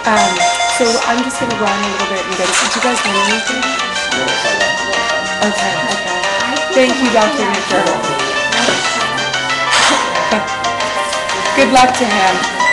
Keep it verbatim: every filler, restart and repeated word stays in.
Um, so I'm just going to run a little bit and go to sleep. Do you guys want anything? Okay, okay. Thank you, Doctor McDermott. Good luck to him.